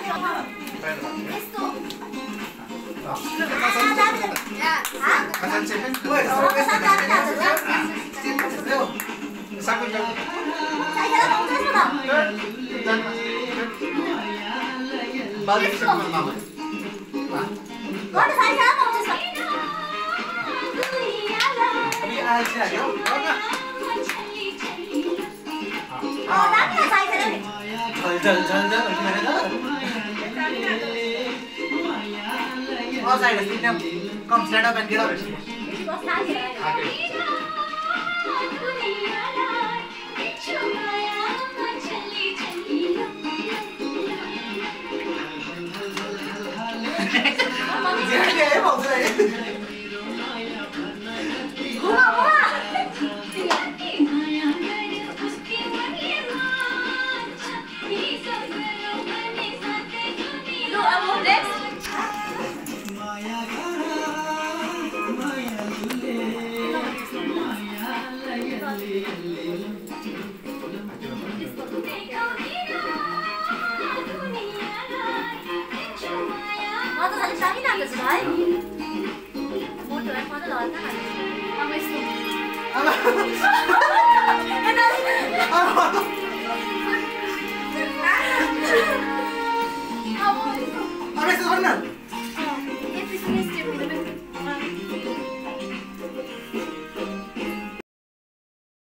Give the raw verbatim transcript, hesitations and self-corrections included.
चल चल चल मैंने कहा और साइड से ना come stand up and get out まださ、下見なんですかい？